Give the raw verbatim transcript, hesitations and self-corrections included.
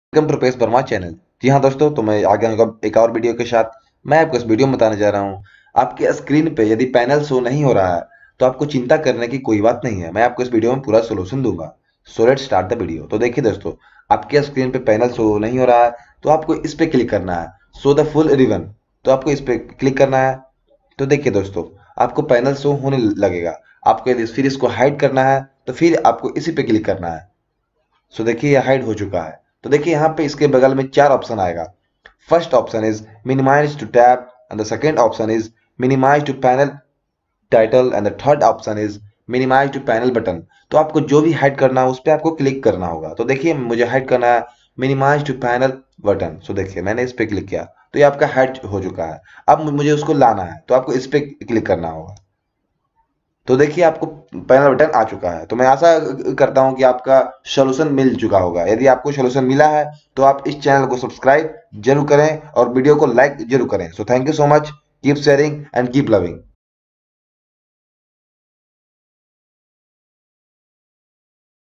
Welcome to Rupesh Verma channel. जी हाँ दोस्तों, तो मैं आ गया हूँ एक और वीडियो के साथ। मैं आपको इस वीडियो में बताने जा रहा हूँ, आपके स्क्रीन पे यदि पैनल शो नहीं हो रहा है तो आपको चिंता करने की कोई बात नहीं है। मैं आपको इस वीडियो में पूरा सोल्यूशन दूंगा। So let's start the video. तो देखिए दोस्तों, आपके स्क्रीन पे पैनल शो नहीं हो रहा है तो आपको इस पे क्लिक करना है, शो द फुल रिबन। तो आपको इस पे क्लिक करना है। तो देखिए दोस्तों, आपको पैनल शो होने लगेगा। आपको यदि फिर इसको हाइड करना है तो फिर आपको इसी पे क्लिक करना है। सो देखिए, ये हाइड हो चुका है। तो देखिए यहाँ पे इसके बगल में चार ऑप्शन आएगा। First option is minimize to tab and the second option is minimize to panel title and the third option is minimize to panel button. तो आपको जो भी हाइड करना है उस पर आपको क्लिक करना होगा। तो देखिए, मुझे हाइड करना है minimize to panel button. So देखिए, मैंने इस पे क्लिक किया तो ये आपका हाइड हो चुका है। अब मुझे उसको लाना है तो आपको इस पे क्लिक करना होगा। तो देखिए, आपको पैनल बटन आ चुका है। तो मैं आशा करता हूं कि आपका सॉल्यूशन मिल चुका होगा। यदि आपको सॉल्यूशन मिला है तो आप इस चैनल को सब्सक्राइब जरूर करें और वीडियो को लाइक जरूर करें। So thank you so much. Keep sharing and keep loving.